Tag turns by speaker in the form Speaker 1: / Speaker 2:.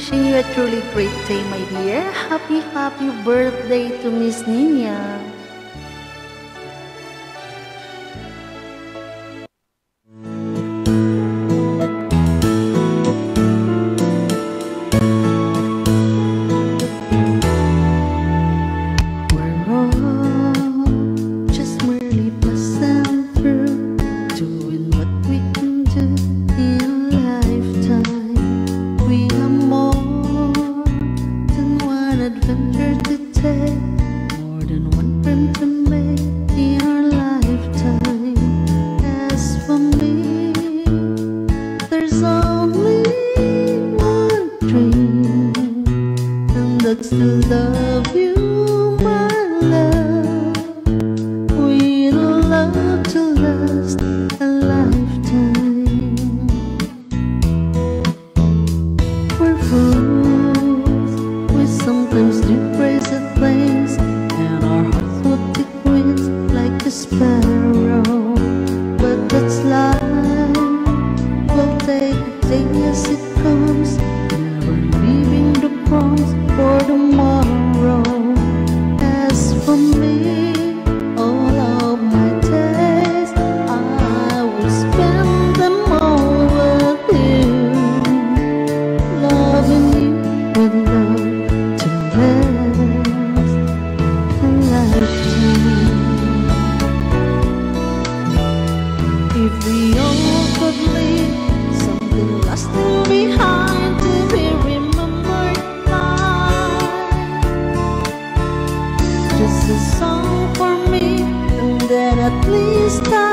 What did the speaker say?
Speaker 1: wishing you a truly great day, my dear. Happy, happy birthday to Miss Ninia. To love you, my love, with a love to last a lifetime. We're fools, we sometimes do crazy things, and our hearts will take wings like a sparrow. But that's life, we'll take a day as it comes, never leaving the crumbs for tomorrow. As for me, all of my days I will spend them all with you, loving you with love to last a lifetime. If we all could leave something lasting behind to be remembered, just a song for me, and then at least I